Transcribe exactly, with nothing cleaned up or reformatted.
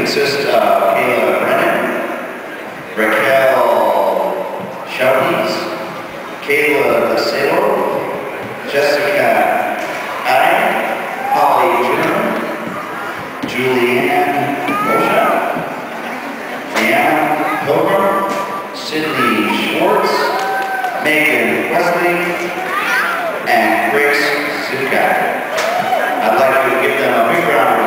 consist of Kayla Brennan, Raquel Shelties, Kayla Acelo, Jessica Addy, Holly Junior, Julianne Mosha, Leanna Pilgrim, Sydney Schwartz, Megan Wesley, and Grace Zuka. I'd like to give them a big round of